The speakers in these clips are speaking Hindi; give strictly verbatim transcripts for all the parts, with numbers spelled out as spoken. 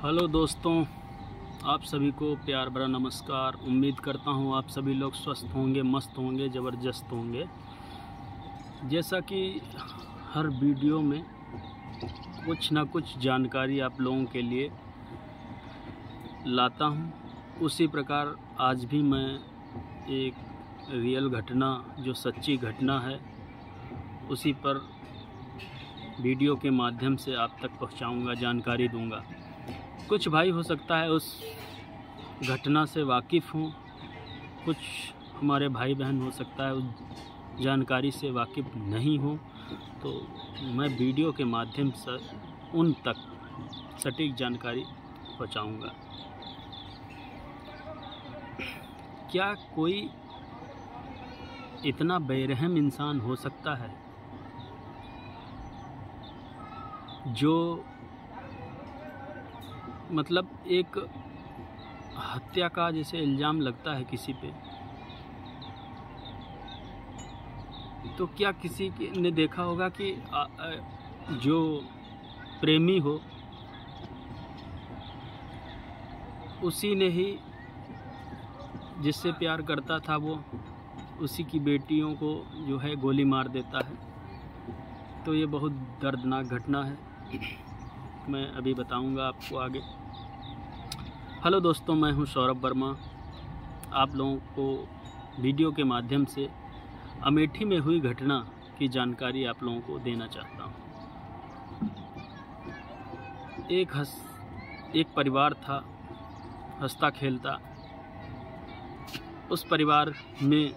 हेलो दोस्तों, आप सभी को प्यार भरा नमस्कार। उम्मीद करता हूँ आप सभी लोग स्वस्थ होंगे, मस्त होंगे, ज़बरदस्त होंगे। जैसा कि हर वीडियो में कुछ ना कुछ जानकारी आप लोगों के लिए लाता हूँ, उसी प्रकार आज भी मैं एक रियल घटना, जो सच्ची घटना है, उसी पर वीडियो के माध्यम से आप तक पहुँचाऊँगा, जानकारी दूँगा। कुछ भाई हो सकता है उस घटना से वाकिफ़ हों, कुछ हमारे भाई बहन हो सकता है उस जानकारी से वाकिफ़ नहीं हो, तो मैं वीडियो के माध्यम से उन तक सटीक जानकारी पहुंचाऊंगा। क्या कोई इतना बेरहम इंसान हो सकता है जो मतलब एक हत्या का जैसे इल्ज़ाम लगता है किसी पे, तो क्या किसी ने देखा होगा कि जो प्रेमी हो उसी ने ही, जिससे प्यार करता था वो उसी की बेटियों को जो है गोली मार देता है। तो ये बहुत दर्दनाक घटना है, मैं अभी बताऊंगा आपको आगे। हेलो दोस्तों, मैं हूं सौरभ वर्मा। आप लोगों को वीडियो के माध्यम से अमेठी में हुई घटना की जानकारी आप लोगों को देना चाहता हूं। एक हस एक परिवार था, हंसता खेलता। उस परिवार में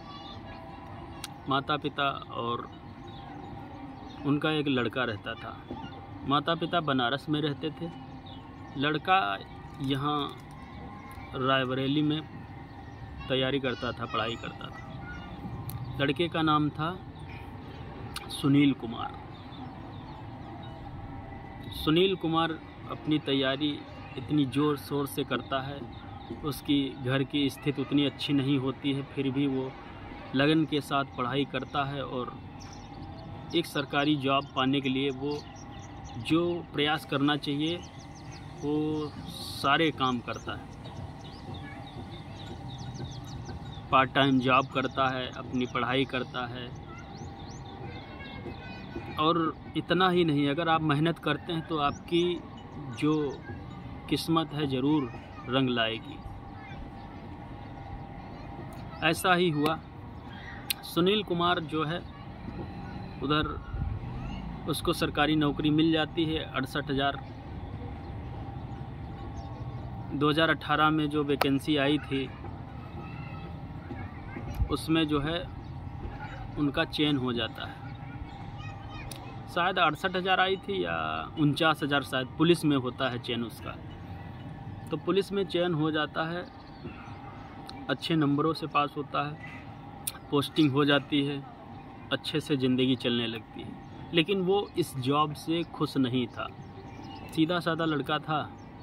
माता पिता और उनका एक लड़का रहता था। माता पिता बनारस में रहते थे, लड़का यहाँ रायबरेली में तैयारी करता था, पढ़ाई करता था। लड़के का नाम था सुनील कुमार। सुनील कुमार अपनी तैयारी इतनी ज़ोर शोर से करता है, उसकी घर की स्थिति उतनी अच्छी नहीं होती है, फिर भी वो लगन के साथ पढ़ाई करता है और एक सरकारी जॉब पाने के लिए वो जो प्रयास करना चाहिए वो सारे काम करता है। पार्ट टाइम जॉब करता है, अपनी पढ़ाई करता है, और इतना ही नहीं, अगर आप मेहनत करते हैं तो आपकी जो किस्मत है ज़रूर रंग लाएगी। ऐसा ही हुआ। सुनील कुमार जो है उधर उसको सरकारी नौकरी मिल जाती है। अड़सठ हज़ार दो हज़ार अठारह में जो वैकेंसी आई थी उसमें जो है उनका चयन हो जाता है। शायद अड़सठ हज़ार आई थी या उनचास हज़ार शायद पुलिस में होता है चयन उसका। तो पुलिस में चयन हो जाता है, अच्छे नंबरों से पास होता है, पोस्टिंग हो जाती है, अच्छे से ज़िंदगी चलने लगती है। लेकिन वो इस जॉब से खुश नहीं था। सीधा साधा लड़का था।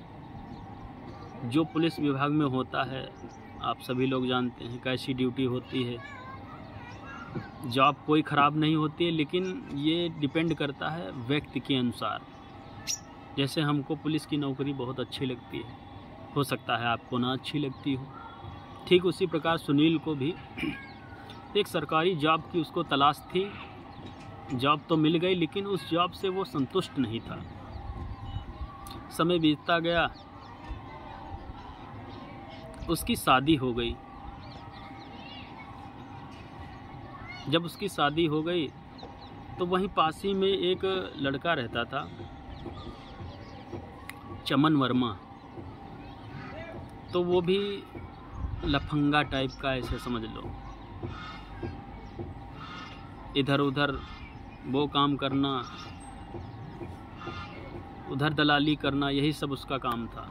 जो पुलिस विभाग में होता है आप सभी लोग जानते हैं कैसी ड्यूटी होती है। जॉब कोई ख़राब नहीं होती है, लेकिन ये डिपेंड करता है व्यक्ति के अनुसार। जैसे हमको पुलिस की नौकरी बहुत अच्छी लगती है, हो सकता है आपको ना अच्छी लगती हो। ठीक उसी प्रकार सुनील को भी एक सरकारी जॉब की उसको तलाश थी। जॉब तो मिल गई, लेकिन उस जॉब से वो संतुष्ट नहीं था। समय बीतता गया, उसकी शादी हो गई। जब उसकी शादी हो गई तो वहीं पास ही में एक लड़का रहता था, चमन वर्मा। तो वो भी लफंगा टाइप का, ऐसे समझ लो, इधर उधर वो काम करना, उधर दलाली करना, यही सब उसका काम था।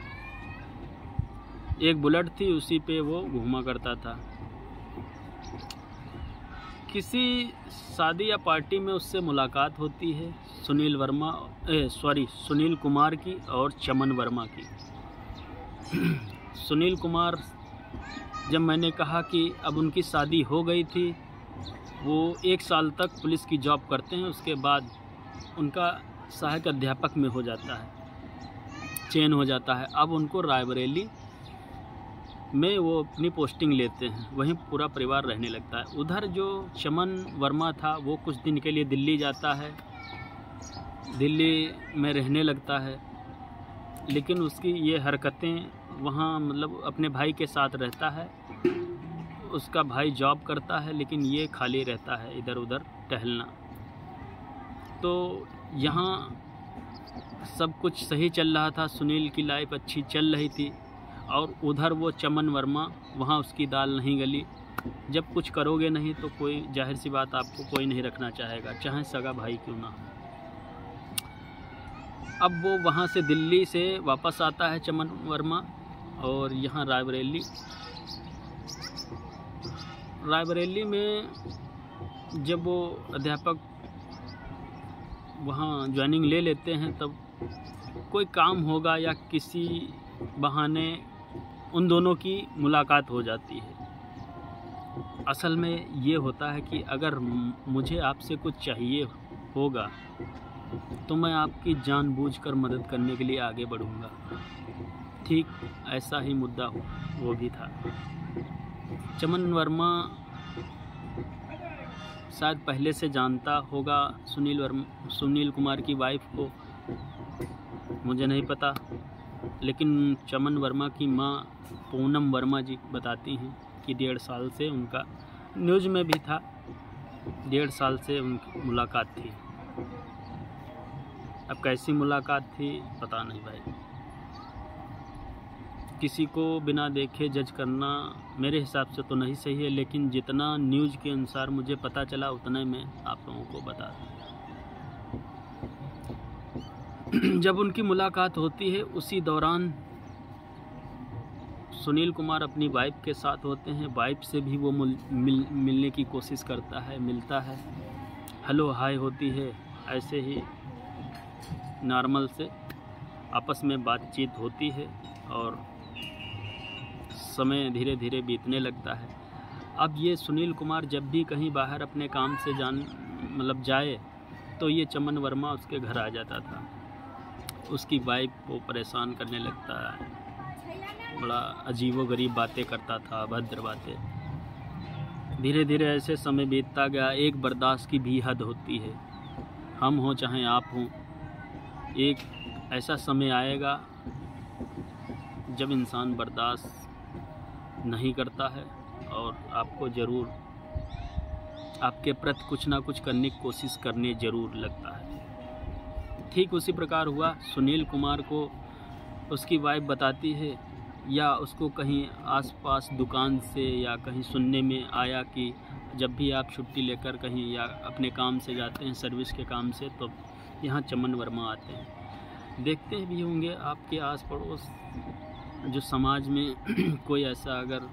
एक बुलेट थी, उसी पे वो घूमा करता था। किसी शादी या पार्टी में उससे मुलाकात होती है सुनील वर्मा ए सॉरी सुनील कुमार की और चमन वर्मा की। सुनील कुमार, जब मैंने कहा कि अब उनकी शादी हो गई थी, वो एक साल तक पुलिस की जॉब करते हैं, उसके बाद उनका सहायक अध्यापक में हो जाता है। चेंज हो जाता है। अब उनको रायबरेली में वो अपनी पोस्टिंग लेते हैं, वहीं पूरा परिवार रहने लगता है। उधर जो चमन वर्मा था वो कुछ दिन के लिए दिल्ली जाता है, दिल्ली में रहने लगता है, लेकिन उसकी ये हरकतें वहाँ मतलब अपने भाई के साथ रहता है। उसका भाई जॉब करता है लेकिन ये खाली रहता है इधर उधर टहलना। तो यहाँ सब कुछ सही चल रहा था, सुनील की लाइफ अच्छी चल रही थी, और उधर वो चमन वर्मा, वहाँ उसकी दाल नहीं गली। जब कुछ करोगे नहीं तो कोई जाहिर सी बात आपको कोई नहीं रखना चाहेगा, चाहे सगा भाई क्यों ना हो। अब वो वहाँ से दिल्ली से वापस आता है चमन वर्मा, और यहाँ रायबरेली रायबरेली में जब वो अध्यापक वहाँ ज्वाइनिंग ले लेते हैं, तब कोई काम होगा या किसी बहाने उन दोनों की मुलाकात हो जाती है। असल में ये होता है कि अगर मुझे आपसे कुछ चाहिए होगा तो मैं आपकी जानबूझकर मदद करने के लिए आगे बढ़ूँगा। ठीक ऐसा ही मुद्दा हो वो भी था। चमन वर्मा शायद पहले से जानता होगा सुनील वर्मा सुनील कुमार की वाइफ को, मुझे नहीं पता, लेकिन चमन वर्मा की माँ पूनम वर्मा जी बताती हैं कि डेढ़ साल से उनका, न्यूज़ में भी था, डेढ़ साल से उनकी मुलाकात थी। अब कैसी मुलाकात थी पता नहीं भाई। किसी को बिना देखे जज करना मेरे हिसाब से तो नहीं सही है, लेकिन जितना न्यूज़ के अनुसार मुझे पता चला उतने में आप लोगों को बता दूं। जब उनकी मुलाकात होती है उसी दौरान सुनील कुमार अपनी वाइफ के साथ होते हैं। वाइफ से भी वो मिल, मिल, मिलने की कोशिश करता है, मिलता है, हेलो हाय होती है, ऐसे ही नॉर्मल से आपस में बातचीत होती है, और समय धीरे धीरे बीतने लगता है। अब ये सुनील कुमार जब भी कहीं बाहर अपने काम से जान मतलब जाए तो ये चमन वर्मा उसके घर आ जाता था। उसकी वाइफ को परेशान करने लगता है, बड़ा अजीबोगरीब बातें करता था, अभद्र बातें। धीरे धीरे ऐसे समय बीतता गया। एक बर्दाश्त की भी हद होती है, हम हों चाहे आप हों, एक ऐसा समय आएगा जब इंसान बर्दाश्त नहीं करता है और आपको ज़रूर आपके प्रति कुछ ना कुछ करने की कोशिश करने ज़रूर लगता है। ठीक उसी प्रकार हुआ। सुनील कुमार को उसकी वाइफ बताती है, या उसको कहीं आसपास दुकान से या कहीं सुनने में आया कि जब भी आप छुट्टी लेकर कहीं या अपने काम से जाते हैं, सर्विस के काम से, तो यहाँ चमन वर्मा आते हैं। देखते भी होंगे आपके आस पड़ोस जो समाज में कोई ऐसा अगर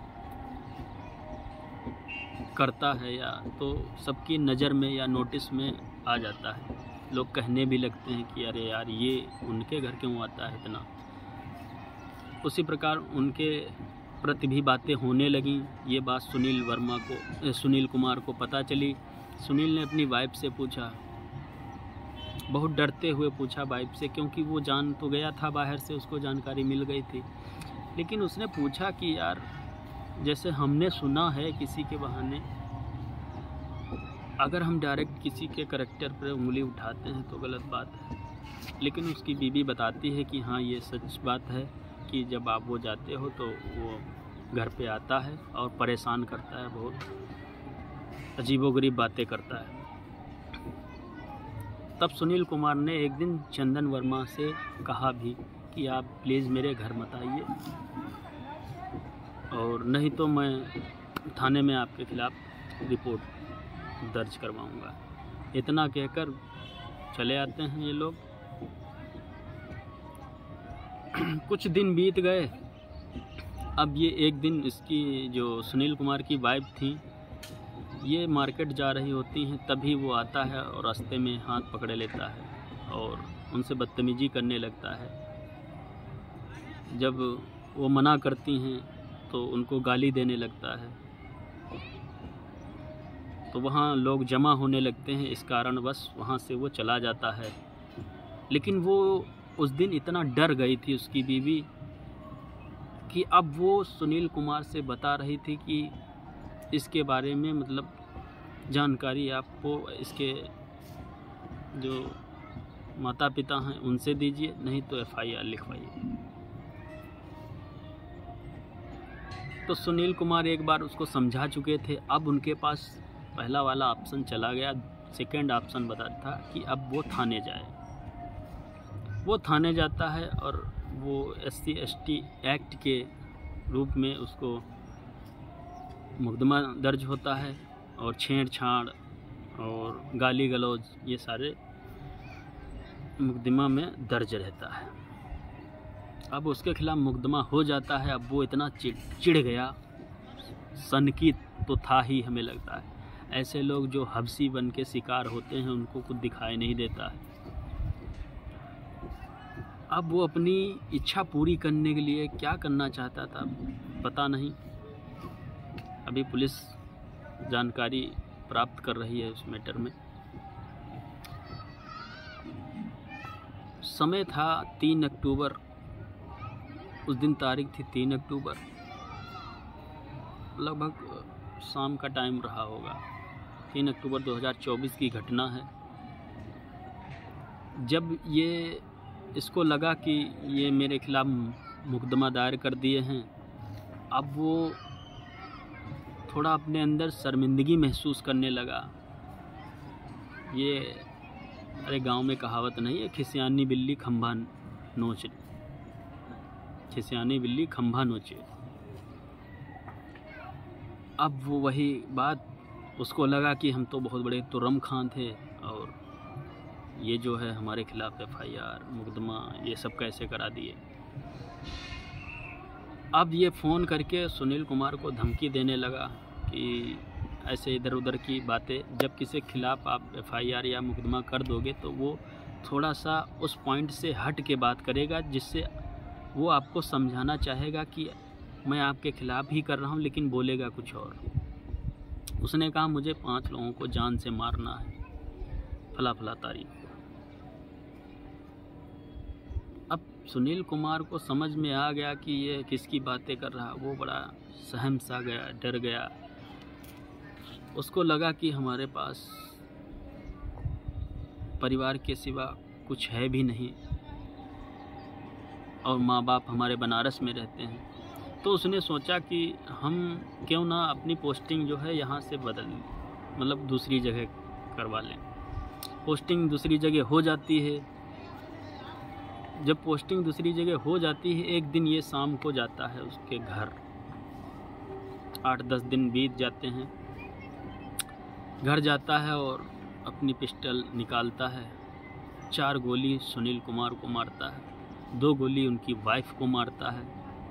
करता है या तो सबकी नज़र में या नोटिस में आ जाता है। लोग कहने भी लगते हैं कि अरे यार ये उनके घर क्यों आता है इतना। उसी प्रकार उनके प्रति भी बातें होने लगीं। ये बात सुनील वर्मा को सुनील कुमार को पता चली। सुनील ने अपनी वाइफ से पूछा, बहुत डरते हुए पूछा वाइफ से, क्योंकि वो जान तो गया था बाहर से, उसको जानकारी मिल गई थी, लेकिन उसने पूछा कि यार जैसे हमने सुना है किसी के बहाने, अगर हम डायरेक्ट किसी के करैक्टर पर उंगली उठाते हैं तो गलत बात है। लेकिन उसकी बीवी बताती है कि हाँ ये सच बात है कि जब आप वो जाते हो तो वो घर पे आता है और परेशान करता है, बहुत अजीबोगरीब बातें करता है। तब सुनील कुमार ने एक दिन चंदन वर्मा से कहा भी कि आप प्लीज़ मेरे घर मत आइए, और नहीं तो मैं थाने में आपके खिलाफ़ रिपोर्ट दर्ज करवाऊंगा। इतना कहकर चले आते हैं ये लोग। कुछ दिन बीत गए। अब ये एक दिन इसकी जो सुनील कुमार की वाइफ थी, ये मार्केट जा रही होती हैं, तभी वो आता है और रास्ते में हाथ पकड़े लेता है और उनसे बदतमीजी करने लगता है। जब वो मना करती हैं तो उनको गाली देने लगता है। तो वहाँ लोग जमा होने लगते हैं, इस कारण बस वहाँ से वो चला जाता है। लेकिन वो उस दिन इतना डर गई थी उसकी बीवी कि अब वो सुनील कुमार से बता रही थी कि इसके बारे में मतलब जानकारी आपको इसके जो माता पिता हैं उनसे दीजिए, नहीं तो एफ आई आर लिखवाइए। तो सुनील कुमार एक बार उसको समझा चुके थे, अब उनके पास पहला वाला ऑप्शन चला गया। सेकंड ऑप्शन बताता था कि अब वो थाने जाए। वो थाने जाता है और वो S C S T act के रूप में उसको मुकदमा दर्ज होता है और छेड़छाड़ और गाली गलौज ये सारे मुकदमा में दर्ज रहता है। अब उसके खिलाफ मुकदमा हो जाता है। अब वो इतना चिड़ चिढ़ गया, सनकी तो था ही हमें लगता है। ऐसे लोग जो हबसी बन के शिकार होते हैं उनको कुछ दिखाई नहीं देता है। अब वो अपनी इच्छा पूरी करने के लिए क्या करना चाहता था पता नहीं। अभी पुलिस जानकारी प्राप्त कर रही है उस मैटर में। समय था तीन अक्टूबर, उस दिन तारीख थी तीन अक्टूबर, लगभग शाम का टाइम रहा होगा। तीन अक्टूबर दो हज़ार चौबीस की घटना है। जब ये इसको लगा कि ये मेरे खिलाफ मुकदमा दायर कर दिए हैं, अब वो थोड़ा अपने अंदर शर्मिंदगी महसूस करने लगा। ये अरे गांव में कहावत नहीं है, खिसियानी बिल्ली खंभा नोच, खिसियानी बिल्ली खंभा नोचे। अब वो वही बात उसको लगा कि हम तो बहुत बड़े तुर्रम खान थे और ये जो है हमारे खिलाफ एफ आई आर मुकदमा ये सब कैसे करा दिए। अब ये फ़ोन करके सुनील कुमार को धमकी देने लगा कि ऐसे इधर उधर की बातें, जब किसी के खिलाफ आप एफ आई आर या मुकदमा कर दोगे तो वो थोड़ा सा उस पॉइंट से हट के बात करेगा, जिससे वो आपको समझाना चाहेगा कि मैं आपके खिलाफ ही कर रहा हूँ, लेकिन बोलेगा कुछ और। उसने कहा मुझे पांच लोगों को जान से मारना है, फला फला तारीख। अब सुनील कुमार को समझ में आ गया कि ये किसकी बातें कर रहा। वो बड़ा सहम सा गया, डर गया। उसको लगा कि हमारे पास परिवार के सिवा कुछ है भी नहीं और माँ बाप हमारे बनारस में रहते हैं। तो उसने सोचा कि हम क्यों ना अपनी पोस्टिंग जो है यहाँ से बदल, मतलब दूसरी जगह करवा लें। पोस्टिंग दूसरी जगह हो जाती है। जब पोस्टिंग दूसरी जगह हो जाती है, एक दिन ये शाम को जाता है उसके घर। आठ दस दिन बीत जाते हैं। घर जाता है और अपनी पिस्टल निकालता है। चार गोली सुनील कुमार को मारता है, दो गोली उनकी वाइफ को मारता है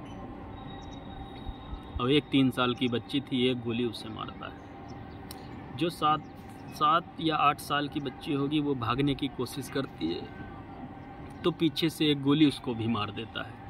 और एक तीन साल की बच्ची थी, एक गोली उसे मारता है। जो सात सात या आठ साल की बच्ची होगी वो भागने की कोशिश करती है तो पीछे से एक गोली उसको भी मार देता है।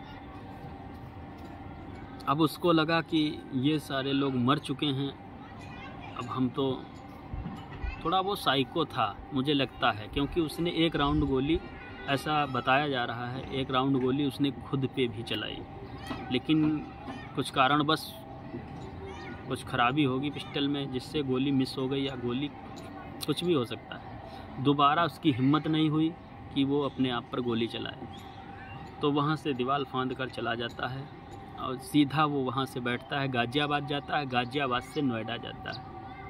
अब उसको लगा कि ये सारे लोग मर चुके हैं, अब हम तो, थोड़ा वो साइको था मुझे लगता है, क्योंकि उसने एक राउंड गोली, ऐसा बताया जा रहा है, एक राउंड गोली उसने खुद पे भी चलाई, लेकिन कुछ कारणवश कुछ खराबी होगी पिस्टल में जिससे गोली मिस हो गई, या गोली कुछ भी हो सकता है। दोबारा उसकी हिम्मत नहीं हुई कि वो अपने आप पर गोली चलाए, तो वहाँ से दीवार फांद कर चला जाता है और सीधा वो वहाँ से बैठता है, गाज़ियाबाद जाता है, गाज़ियाबाद से नोएडा जाता है।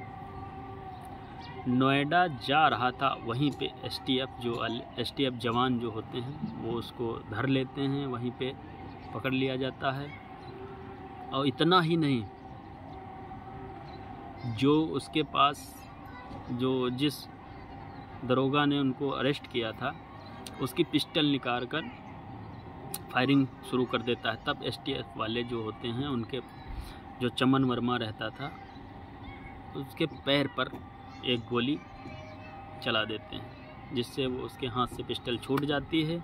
नोएडा जा रहा था, वहीं पे एस टी एफ जो एस टी एफ जवान जो होते हैं वो उसको धर लेते हैं, वहीं पे पकड़ लिया जाता है। और इतना ही नहीं, जो उसके पास जो जिस दरोगा ने उनको अरेस्ट किया था उसकी पिस्टल निकाल कर फायरिंग शुरू कर देता है। तब एस टी एफ वाले जो होते हैं उनके जो चमन वर्मा रहता था उसके पैर पर एक गोली चला देते हैं, जिससे वो उसके हाथ से पिस्टल छूट जाती है,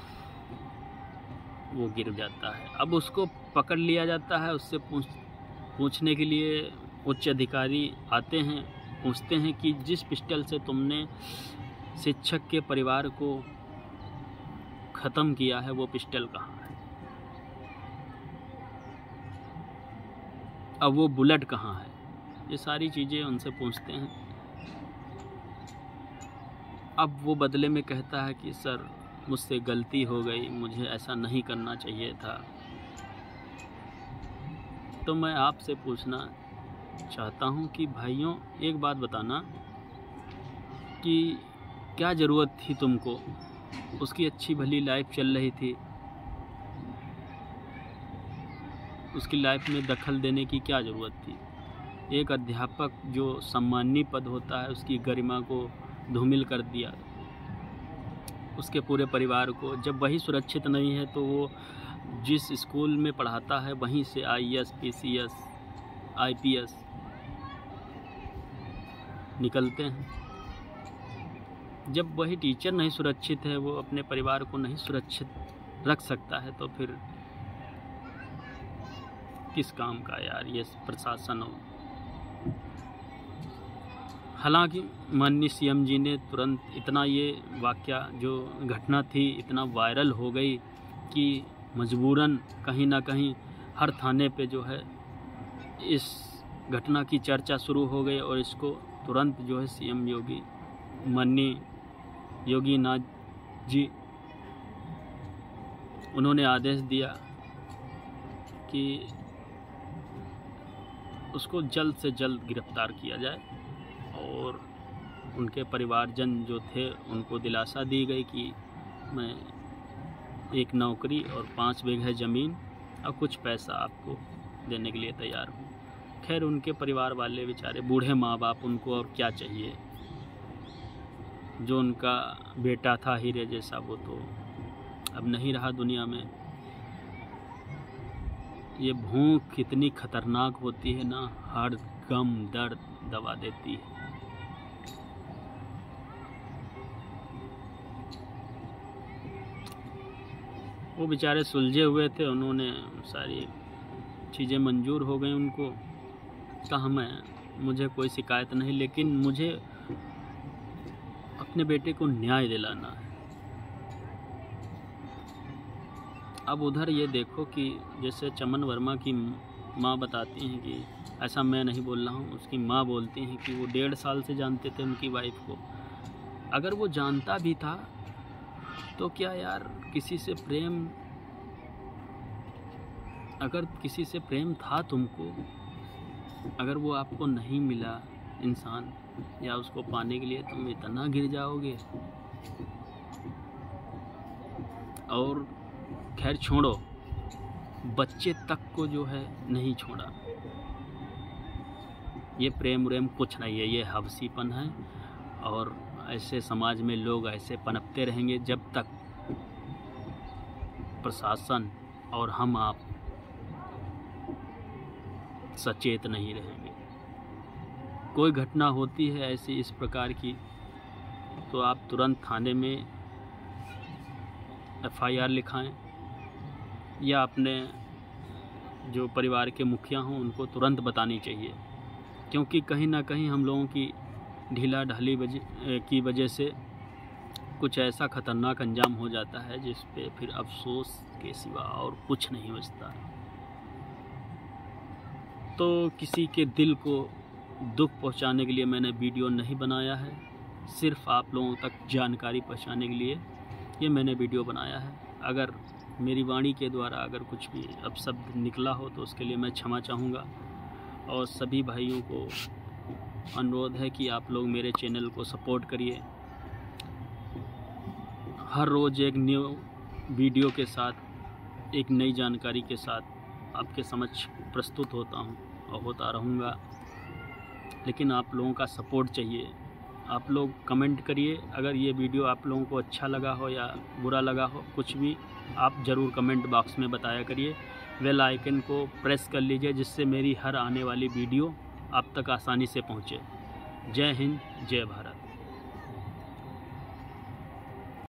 वो गिर जाता है। अब उसको पकड़ लिया जाता है। उससे पूछ पूछने के लिए उच्च अधिकारी आते हैं, पूछते हैं कि जिस पिस्टल से तुमने शिक्षक के परिवार को ख़त्म किया है वो पिस्टल कहाँ है, अब वो बुलेट कहाँ है, ये सारी चीज़ें उनसे पूछते हैं। अब वो बदले में कहता है कि सर मुझसे गलती हो गई, मुझे ऐसा नहीं करना चाहिए था। तो मैं आपसे पूछना चाहता हूँ कि भाइयों एक बात बताना कि क्या ज़रूरत थी तुमको, उसकी अच्छी भली लाइफ चल रही थी, उसकी लाइफ में दखल देने की क्या ज़रूरत थी। एक अध्यापक जो सम्मानीय पद होता है उसकी गरिमा को धूमिल कर दिया, उसके पूरे परिवार को। जब वही सुरक्षित नहीं है तो वो जिस स्कूल में पढ़ाता है वहीं से I A S, P C S, I P S निकलते हैं। जब वही टीचर नहीं सुरक्षित है, वो अपने परिवार को नहीं सुरक्षित रख सकता है, तो फिर किस काम का यार ये प्रशासन हो। हालांकि माननीय सी एम जी ने तुरंत इतना, ये वाकया जो घटना थी इतना वायरल हो गई कि मजबूरन कहीं ना कहीं हर थाने पे जो है इस घटना की चर्चा शुरू हो गई और इसको तुरंत जो है सी एम योगी माननीय योगी नाथ जी उन्होंने आदेश दिया कि उसको जल्द से जल्द गिरफ्तार किया जाए और उनके परिवारजन जो थे उनको दिलासा दी गई कि मैं एक नौकरी और पाँच बीघे ज़मीन और कुछ पैसा आपको देने के लिए तैयार हूँ। खैर उनके परिवार वाले बेचारे बूढ़े माँ बाप, उनको और क्या चाहिए। जो उनका बेटा था हीरे जैसा, वो तो अब नहीं रहा दुनिया में। ये भूख कितनी खतरनाक होती है ना, हर गम दर्द दबा देती है। वो बेचारे सुलझे हुए थे, उन्होंने सारी चीज़ें मंजूर हो गई उनको। कहा मैं मुझे कोई शिकायत नहीं, लेकिन मुझे अपने बेटे को न्याय दिलाना है। अब उधर ये देखो कि जैसे चमन वर्मा की माँ बताती हैं कि ऐसा मैं नहीं बोल रहा हूँ, उसकी माँ बोलती हैं कि वो डेढ़ साल से जानते थे उनकी वाइफ को। अगर वो जानता भी था तो क्या यार, किसी से प्रेम, अगर किसी से प्रेम था तुमको, अगर वो आपको नहीं मिला इंसान या उसको पाने के लिए तुम इतना गिर जाओगे। और खैर छोड़ो, बच्चे तक को जो है नहीं छोड़ा। ये प्रेम व्रेम कुछ नहीं है, ये हवसीपन है। और ऐसे समाज में लोग ऐसे पनपते रहेंगे जब तक प्रशासन और हम आप सचेत नहीं रहेंगे। कोई घटना होती है ऐसी इस प्रकार की तो आप तुरंत थाने में एफ आई आर लिखाएं या अपने जो परिवार के मुखिया हों उनको तुरंत बतानी चाहिए, क्योंकि कहीं ना कहीं हम लोगों की ढीला ढाली वजह की वजह से कुछ ऐसा ख़तरनाक अंजाम हो जाता है जिस पे फिर अफसोस के सिवा और कुछ नहीं बचता। तो किसी के दिल को दुख पहुंचाने के लिए मैंने वीडियो नहीं बनाया है, सिर्फ आप लोगों तक जानकारी पहुंचाने के लिए ये मैंने वीडियो बनाया है। अगर मेरी वाणी के द्वारा अगर कुछ भी अपशब्द निकला हो तो उसके लिए मैं क्षमा चाहूँगा। और सभी भाइयों को अनुरोध है कि आप लोग मेरे चैनल को सपोर्ट करिए। हर रोज़ एक न्यू वीडियो के साथ, एक नई जानकारी के साथ आपके समक्ष प्रस्तुत होता हूँ और होता रहूँगा। लेकिन आप लोगों का सपोर्ट चाहिए। आप लोग कमेंट करिए, अगर ये वीडियो आप लोगों को अच्छा लगा हो या बुरा लगा हो, कुछ भी आप ज़रूर कमेंट बॉक्स में बताया करिए। बेल आइकन को प्रेस कर लीजिए जिससे मेरी हर आने वाली वीडियो आप तक आसानी से पहुँचे। जय हिंद, जय भारत।